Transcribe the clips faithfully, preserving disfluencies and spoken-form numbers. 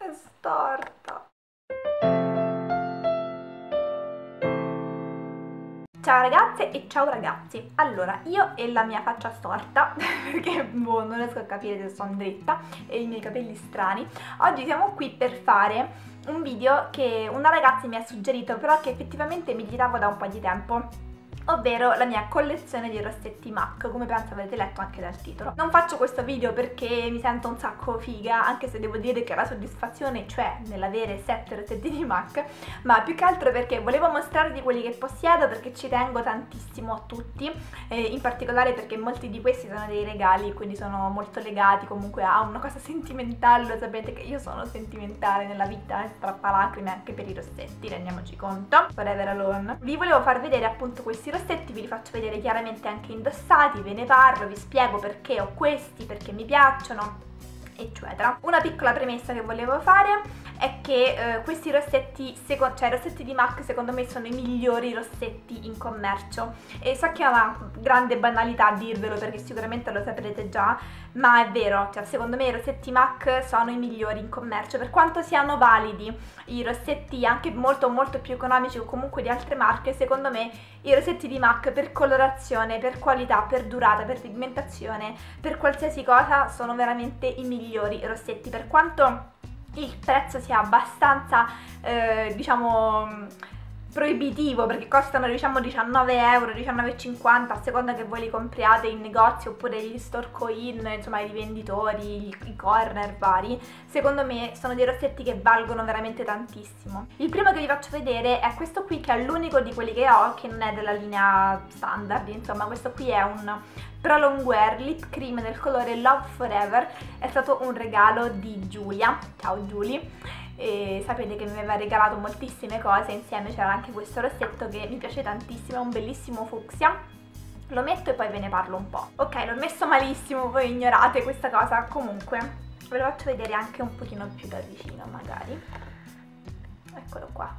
è storta. Ciao ragazze e ciao ragazzi. Allora, io e la mia faccia storta, perché boh, non riesco a capire se sono dritta, e i miei capelli strani, oggi siamo qui per fare un video che una ragazza mi ha suggerito, però che effettivamente mi giravo da un po' di tempo, ovvero la mia collezione di rossetti MAC, come penso avrete letto anche dal titolo. Non faccio questo video perché mi sento un sacco figa, anche se devo dire che la soddisfazione c'è nell'avere sette rossetti di MAC, ma più che altro perché volevo mostrarvi quelli che possiedo, perché ci tengo tantissimo a tutti, eh, in particolare perché molti di questi sono dei regali, quindi sono molto legati comunque a una cosa sentimentale. Lo sapete che io sono sentimentale nella vita, eh, strappalacrime anche per i rossetti, rendiamoci conto, forever alone. Vi volevo far vedere appunto questi rossetti, vi li faccio vedere chiaramente anche indossati, ve ne parlo, vi spiego perché ho questi, perché mi piacciono, eccetera. Una piccola premessa che volevo fare è che eh, questi rossetti, cioè i rossetti di MAC secondo me sono i migliori rossetti in commercio, e so che è una grande banalità dirvelo perché sicuramente lo saprete già, ma è vero, cioè secondo me i rossetti MAC sono i migliori in commercio, per quanto siano validi i rossetti anche molto molto più economici o comunque di altre marche. Secondo me i rossetti di MAC per colorazione, per qualità, per durata, per pigmentazione, per qualsiasi cosa sono veramente i migliori rossetti, per quanto il prezzo sia abbastanza eh, diciamo proibitivo, perché costano diciamo diciannove euro, diciannove e cinquanta a seconda che voi li compriate in negozio oppure gli store coin, insomma i rivenditori, i corner vari. Secondo me sono dei rossetti che valgono veramente tantissimo. Il primo che vi faccio vedere è questo qui, che è l'unico di quelli che ho che non è della linea standard, insomma questo qui è un Prolong Wear Lip Cream del colore Love Forever, è stato un regalo di Giulia, ciao Giulia, e sapete che mi aveva regalato moltissime cose, insieme c'era anche questo rossetto che mi piace tantissimo, è un bellissimo fucsia. Lo metto e poi ve ne parlo un po'. Ok, l'ho messo malissimo, voi ignorate questa cosa, comunque ve lo faccio vedere anche un pochino più da vicino magari. Eccolo qua,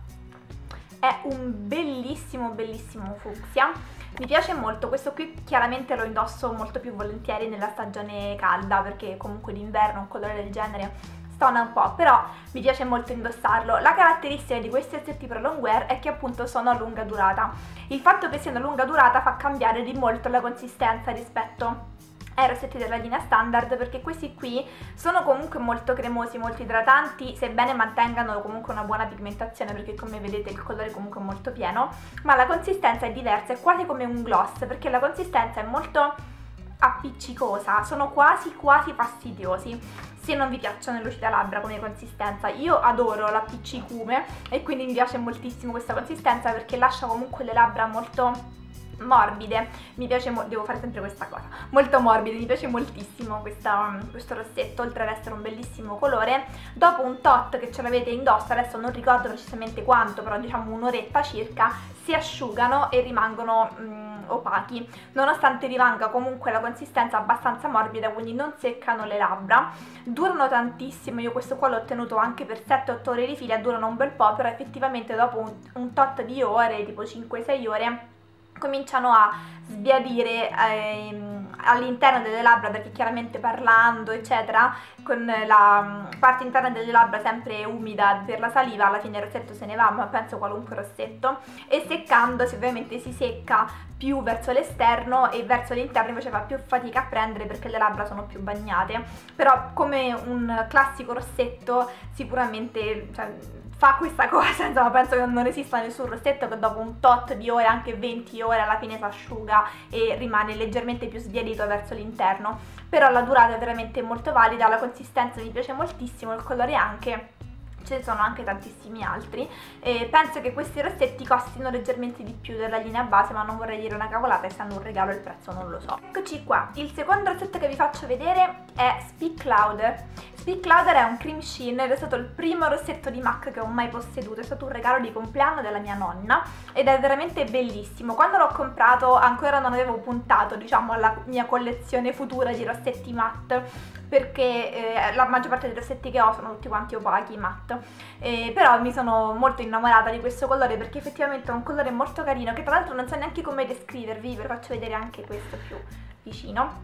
è un bellissimo bellissimo fucsia. Mi piace molto, questo qui chiaramente lo indosso molto più volentieri nella stagione calda, perché comunque d'inverno un colore del genere stona un po', però mi piace molto indossarlo. La caratteristica di questi rossetti Prolong Wear è che appunto sono a lunga durata. Il fatto che siano a lunga durata fa cambiare di molto la consistenza rispetto ai rossetti della linea standard, perché questi qui sono comunque molto cremosi, molto idratanti, sebbene mantengano comunque una buona pigmentazione, perché come vedete il colore comunque è molto pieno, ma la consistenza è diversa, è quasi come un gloss, perché la consistenza è molto appiccicosa, sono quasi quasi fastidiosi se non vi piacciono le lucide labbra come consistenza. Io adoro l'appiccicume e quindi mi piace moltissimo questa consistenza, perché lascia comunque le labbra molto morbide. Mi piace, mo devo fare sempre questa cosa, molto morbide, mi piace moltissimo questa, questo rossetto, oltre ad essere un bellissimo colore. Dopo un tot che ce l'avete indosso, adesso non ricordo precisamente quanto, però diciamo un'oretta circa, si asciugano e rimangono mm, opachi, nonostante rimanga comunque la consistenza abbastanza morbida, quindi non seccano le labbra. Durano tantissimo, io questo qua l'ho ottenuto anche per sette otto ore di fila, durano un bel po', però effettivamente dopo un, un tot di ore, tipo cinque sei ore, cominciano a sbiadire ehm, all'interno delle labbra, perché chiaramente parlando eccetera con la parte interna delle labbra sempre umida per la saliva, alla fine il rossetto se ne va, ma penso qualunque rossetto, e seccandosi ovviamente si secca più verso l'esterno e verso l'interno invece fa più fatica a prendere perché le labbra sono più bagnate. Però come un classico rossetto sicuramente, cioè, fa questa cosa, insomma penso che non esista nessun rossetto che dopo un tot di ore, anche venti ore, alla fine si asciuga e rimane leggermente più sbiadito verso l'interno. Però la durata è veramente molto valida, la consistenza mi piace moltissimo, il colore anche. Ce ne sono anche tantissimi altri, e penso che questi rossetti costino leggermente di più della linea base, ma non vorrei dire una cavolata, essendo un regalo il prezzo non lo so. Eccoci qua, il secondo rossetto che vi faccio vedere è Speak Louder. Speak Louder è un cream sheen ed è stato il primo rossetto di MAC che ho mai posseduto, è stato un regalo di compleanno della mia nonna ed è veramente bellissimo. Quando l'ho comprato ancora non avevo puntato, diciamo, alla mia collezione futura di rossetti matte, perché eh, la maggior parte dei rossetti che ho sono tutti quanti opachi, matte, eh, però mi sono molto innamorata di questo colore perché effettivamente è un colore molto carino, che tra l'altro non so neanche come descrivervi, ve lo faccio vedere anche questo più vicino.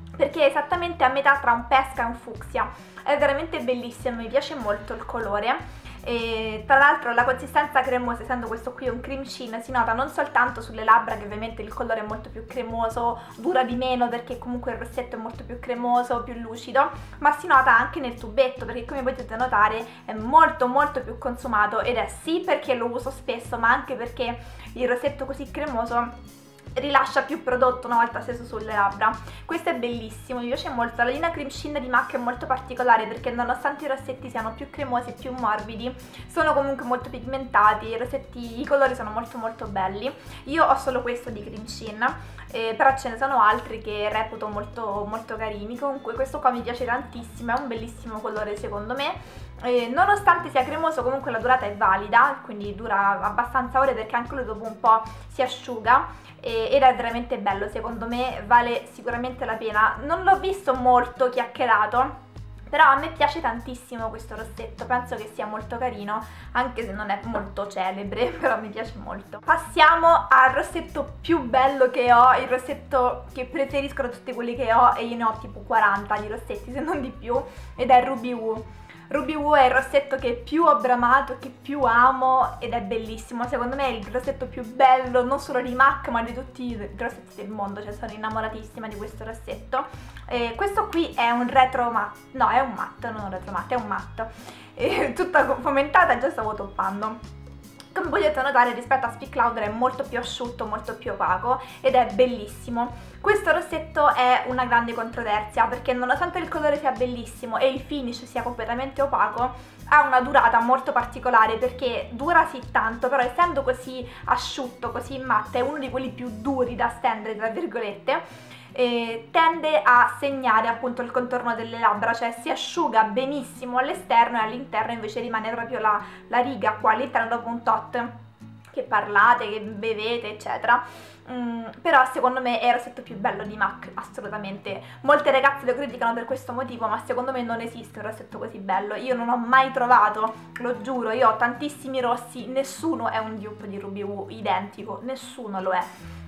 perché è esattamente a metà tra un pesca e un fucsia, è veramente bellissimo, mi piace molto il colore. E tra l'altro la consistenza cremosa, essendo questo qui un cream sheen, si nota non soltanto sulle labbra, che ovviamente il colore è molto più cremoso, dura di meno perché comunque il rossetto è molto più cremoso, più lucido, ma si nota anche nel tubetto, perché come potete notare è molto molto più consumato, ed è sì perché lo uso spesso, ma anche perché il rossetto così cremoso rilascia più prodotto una volta steso sulle labbra. Questo è bellissimo, mi piace molto. La linea cream sheen di MAC è molto particolare perché nonostante i rossetti siano più cremosi e più morbidi, sono comunque molto pigmentati, i rossetti, i colori sono molto molto belli. Io ho solo questo di cream sheen, eh, però ce ne sono altri che reputo molto molto carini. Comunque questo qua mi piace tantissimo, è un bellissimo colore secondo me. Eh, nonostante sia cremoso, comunque la durata è valida, quindi dura abbastanza ore perché anche lui dopo un po' si asciuga, eh, ed è veramente bello, secondo me vale sicuramente la pena. Non l'ho visto molto chiacchierato, però a me piace tantissimo questo rossetto, penso che sia molto carino, anche se non è molto celebre, però mi piace molto. Passiamo al rossetto più bello che ho, il rossetto che preferisco da tutti quelli che ho, e io ne ho tipo quaranta di rossetti, se non di più, ed è Ruby Woo. Ruby Woo è il rossetto che più ho bramato, che più amo, ed è bellissimo. Secondo me è il rossetto più bello non solo di MAC ma di tutti i rossetti del mondo, cioè sono innamoratissima di questo rossetto. E questo qui è un retro matte, no è un matte, non un retro matte, è un matte, e tutta fomentata, già stavo toppando. Come potete notare rispetto a Speak Louder è molto più asciutto, molto più opaco, ed è bellissimo. Questo rossetto è una grande controversia perché nonostante il colore sia bellissimo e il finish sia completamente opaco, ha una durata molto particolare perché dura sì tanto, però essendo così asciutto, così matte, è uno di quelli più duri da stendere tra virgolette. Eh, tende a segnare appunto il contorno delle labbra, cioè si asciuga benissimo all'esterno e all'interno invece rimane proprio la, la riga qua all'interno dopo un tot che parlate, che bevete eccetera. Mm, però secondo me è il rossetto più bello di MAC, assolutamente. Molte ragazze lo criticano per questo motivo, ma secondo me non esiste un rossetto così bello. Io non ho mai trovato, lo giuro, io ho tantissimi rossi, nessuno è un dupe di Ruby Woo identico, nessuno lo è.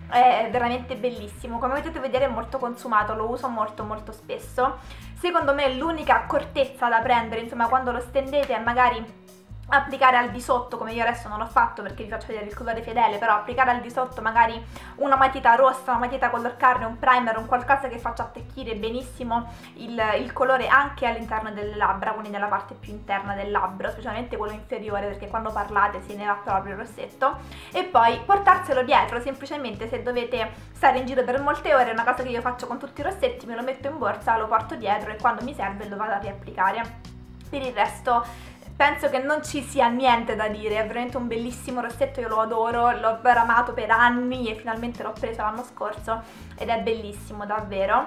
È veramente bellissimo, come potete vedere è molto consumato, lo uso molto molto spesso. Secondo me l'unica accortezza da prendere, insomma, quando lo stendete è magari applicare al di sotto, come io adesso non ho fatto perché vi faccio vedere il colore fedele, però applicare al di sotto magari una matita rossa, una matita color carne, un primer, un qualcosa che faccia attecchire benissimo il, il colore anche all'interno delle labbra, quindi nella parte più interna del labbro, specialmente quello inferiore, perché quando parlate se ne va proprio il rossetto. E poi portarselo dietro, semplicemente se dovete stare in giro per molte ore, è una cosa che io faccio con tutti i rossetti, me lo metto in borsa, lo porto dietro e quando mi serve lo vado a riapplicare. Per il resto penso che non ci sia niente da dire, è veramente un bellissimo rossetto, io lo adoro, l'ho bramato per anni e finalmente l'ho preso l'anno scorso ed è bellissimo davvero.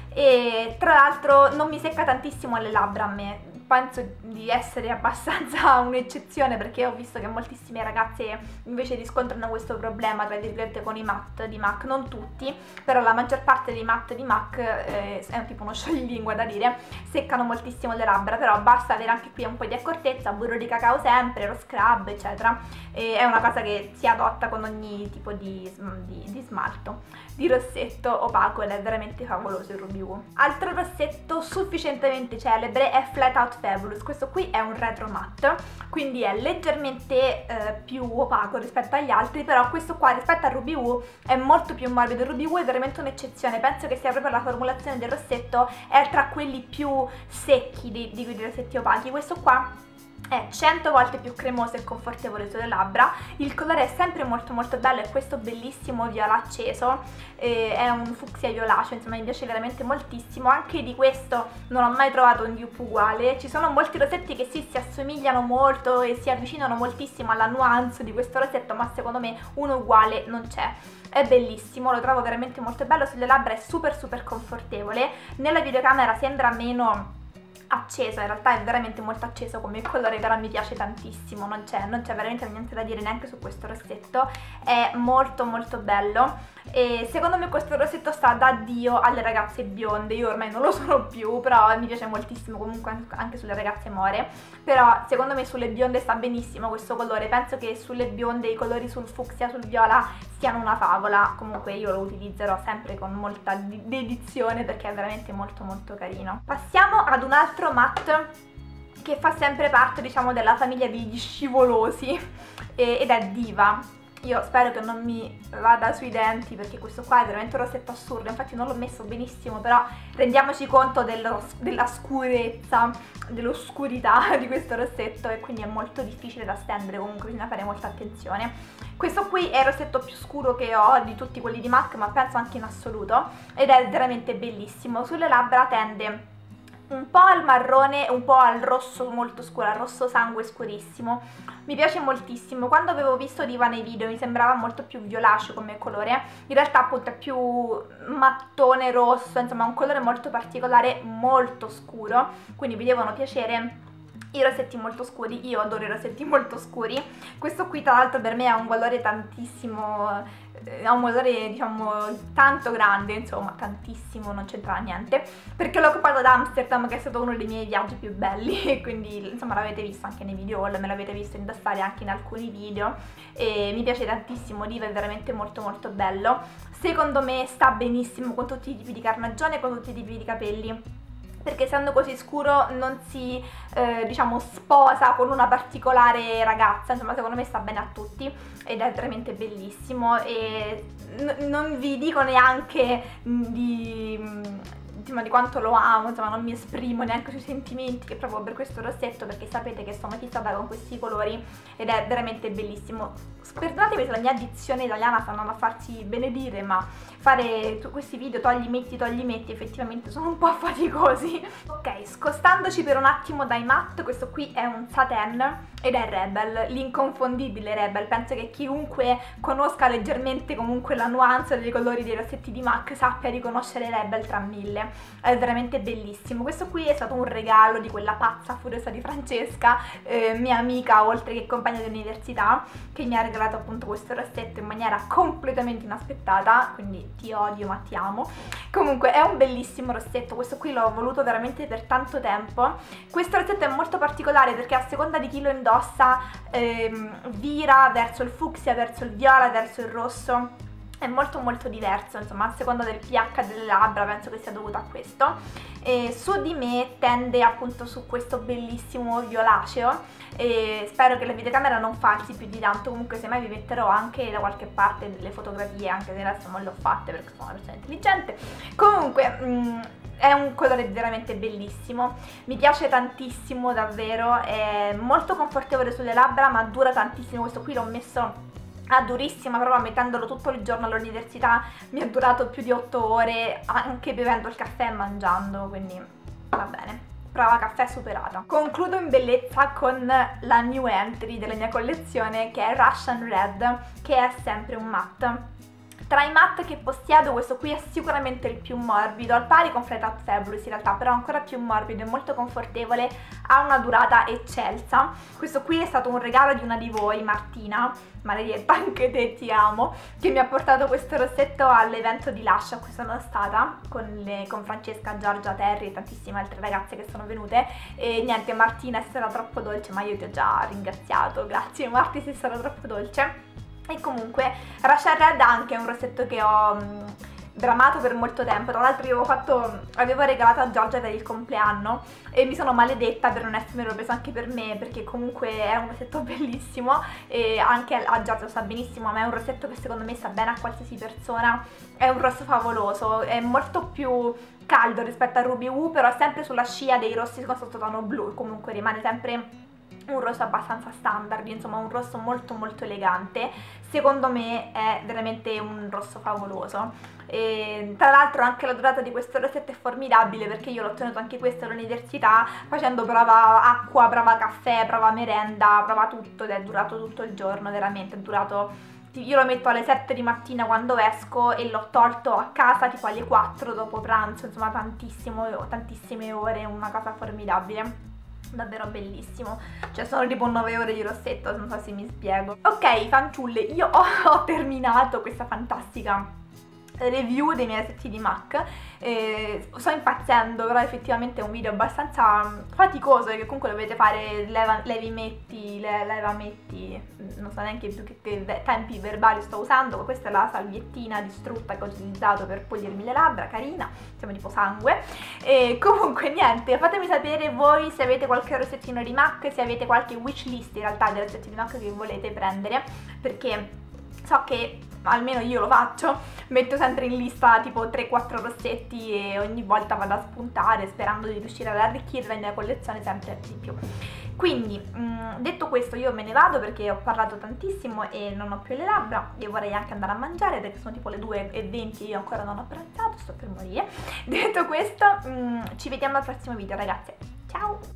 E tra l'altro non mi secca tantissimo le labbra a me, penso di essere abbastanza un'eccezione perché ho visto che moltissime ragazze invece riscontrano questo problema tra virgolette con i matte di MAC, non tutti, però la maggior parte dei matte di MAC, eh, è tipo uno scioglilingua da dire, seccano moltissimo le labbra, però basta avere anche qui un po' di accortezza, burro di cacao sempre, lo scrub eccetera, e è una cosa che si adotta con ogni tipo di, di, di smalto, di rossetto opaco, ed è veramente favoloso il Ruby Woo. Altro rossetto sufficientemente celebre è Flat Out Fabulous. Questo qui è un retro matte, quindi è leggermente eh, più opaco rispetto agli altri, però questo qua rispetto al Ruby Woo è molto più morbido. Il Ruby Woo è veramente un'eccezione, penso che sia proprio la formulazione del rossetto, è tra quelli più secchi di, di quei rossetti opachi. Questo qua è cento volte più cremoso e confortevole sulle labbra, il colore è sempre molto molto bello, è questo bellissimo viola acceso, eh, è un fucsia violaceo, insomma mi piace veramente moltissimo. Anche di questo non ho mai trovato un dupe uguale, ci sono molti rossetti che sì, si assomigliano molto e si avvicinano moltissimo alla nuance di questo rossetto, ma secondo me uno uguale non c'è. È bellissimo, lo trovo veramente molto bello, sulle labbra è super super confortevole, nella videocamera sembra meno acceso, in realtà è veramente molto acceso come colore, però mi piace tantissimo, non c'è non c'è veramente niente da dire neanche su questo rossetto, è molto molto bello. e secondo me questo rossetto sta da Dio alle ragazze bionde. Io ormai non lo sono più, però mi piace moltissimo comunque anche sulle ragazze more, però secondo me sulle bionde sta benissimo questo colore. Penso che sulle bionde i colori sul fucsia, sul viola siano una favola. Comunque io lo utilizzerò sempre con molta dedizione perché è veramente molto molto carino. Passiamo ad un altro matte che fa sempre parte, diciamo, della famiglia degli scivolosi, ed è Diva. Io spero che non mi vada sui denti perché questo qua è veramente un rossetto assurdo, infatti non l'ho messo benissimo, però rendiamoci conto dello, della scurezza, dell'oscurità di questo rossetto, e quindi è molto difficile da stendere, comunque bisogna fare molta attenzione. Questo qui è il rossetto più scuro che ho di tutti quelli di MAC, ma penso anche in assoluto, ed è veramente bellissimo. Sulle labbra tende un po' al marrone e un po' al rosso molto scuro, al rosso sangue scurissimo. Mi piace moltissimo. Quando avevo visto Diva nei video mi sembrava molto più violaceo come colore, in realtà appunto è più mattone rosso, insomma un colore molto particolare, molto scuro, quindi vi devono piacere i rossetti molto scuri. Io adoro i rossetti molto scuri. Questo qui tra l'altro per me ha un valore tantissimo, ha un valore diciamo tanto grande, insomma tantissimo, non c'entra niente, perché l'ho comprato ad Amsterdam, che è stato uno dei miei viaggi più belli, e quindi insomma l'avete visto anche nei video haul, me l'avete visto indossare anche in alcuni video, e mi piace tantissimo. Diva è veramente molto molto bello, secondo me sta benissimo con tutti i tipi di carnagione e con tutti i tipi di capelli, perché essendo così scuro non si eh, diciamo sposa con una particolare ragazza, insomma secondo me sta bene a tutti ed è veramente bellissimo. E non vi dico neanche di, di quanto lo amo, insomma non mi esprimo neanche sui sentimenti che provo per questo rossetto, perché sapete che sono fissata con questi colori ed è veramente bellissimo. Perdonatemi se la mia dizione italiana sta andando a farsi benedire, ma fare questi video togli metti togli metti effettivamente sono un po' faticosi. Ok, scostandoci per un attimo dai matte, questo qui è un satin ed è Rebel, l'inconfondibile Rebel. Penso che chiunque conosca leggermente comunque la nuance dei colori dei rossetti di MAC sappia riconoscere Rebel tra mille. È veramente bellissimo. Questo qui è stato un regalo di quella pazza furiosa di Francesca, eh, mia amica oltre che compagna di università, che mi ha regalato appunto questo rossetto in maniera completamente inaspettata, quindi ti odio ma ti amo. Comunque è un bellissimo rossetto, questo qui l'ho voluto veramente per tanto tempo. Questo rossetto è molto particolare perché a seconda di chi lo indossa ehm, vira verso il fucsia, verso il viola, verso il rosso. È molto molto diverso, insomma, a seconda del pH delle labbra, penso che sia dovuto a questo. E su di me tende appunto su questo bellissimo violaceo, e spero che la videocamera non falsi più di tanto. Comunque semmai vi metterò anche da qualche parte delle fotografie, anche se adesso non le ho fatte perché sono una persona intelligente. Comunque mh, è un colore veramente bellissimo, mi piace tantissimo davvero, è molto confortevole sulle labbra ma dura tantissimo. Questo qui l'ho messo a durissima, proprio mettendolo tutto il giorno all'università mi è durato più di otto ore, anche bevendo il caffè e mangiando, quindi va bene. Prova caffè superata. Concludo in bellezza con la new entry della mia collezione, che è Russian Red, che è sempre un matte. Tra i matte che possiedo questo qui è sicuramente il più morbido, al pari con Flight Out Fabulous in realtà, però ancora più morbido e molto confortevole, ha una durata eccelsa. Questo qui è stato un regalo di una di voi, Martina, maledetta, anche te ti amo, che mi ha portato questo rossetto all'evento di Lush a cui sono stata con, le, con Francesca, Giorgia, Terry e tantissime altre ragazze che sono venute. E niente, Martina è stata troppo dolce, ma io ti ho già ringraziato, grazie Marti, sei stata troppo dolce. E comunque Russian Red anche è un rossetto che ho mh, bramato per molto tempo. Tra l'altro io avevo, fatto, avevo regalato a Giorgia per il compleanno e mi sono maledetta per non essermelo preso anche per me, perché comunque è un rossetto bellissimo e anche a Giorgia lo sa benissimo, ma è un rossetto che secondo me sta bene a qualsiasi persona. È un rosso favoloso, è molto più caldo rispetto al Ruby Woo, però sempre sulla scia dei rossi con sottotono blu, comunque rimane sempre un rosso abbastanza standard, insomma un rosso molto molto elegante. Secondo me è veramente un rosso favoloso. E tra l'altro anche la durata di questo rossetto è formidabile, perché io l'ho ottenuto anche questo all'università facendo prova acqua, prova caffè, prova merenda, prova tutto, ed è durato tutto il giorno, veramente è durato. Io lo metto alle sette di mattina quando esco e l'ho tolto a casa tipo alle quattro dopo pranzo, insomma tantissimo, tantissime ore, una cosa formidabile. Davvero bellissimo, cioè sono tipo nove ore di rossetto, non so se mi spiego. Ok fanciulle, io ho, ho terminato questa fantastica review dei miei rossetti di MAC. Eh, sto impazzendo, però effettivamente è un video abbastanza faticoso, perché comunque dovete fare leva, levi metti, le, leva metti, non so neanche più che, che tempi verbali sto usando. Questa è la salviettina distrutta che ho utilizzato per pulirmi le labbra, carina, siamo tipo sangue. E comunque niente, fatemi sapere voi se avete qualche rossettino di MAC, se avete qualche wishlist in realtà dei rossetti di MAC che volete prendere, perché so che almeno io lo faccio, metto sempre in lista tipo tre quattro rossetti e ogni volta vado a spuntare sperando di riuscire ad arricchire la mia collezione sempre di più. Quindi mh, detto questo io me ne vado perché ho parlato tantissimo e non ho più le labbra. Io vorrei anche andare a mangiare perché sono tipo le due e venti e io ancora non ho pranzato, sto per morire. Detto questo mh, ci vediamo al prossimo video ragazze, ciao!